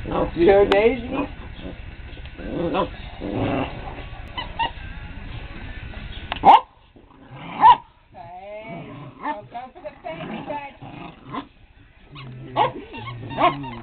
Sure, Daisy? Hey, don't go for the fanny, bud.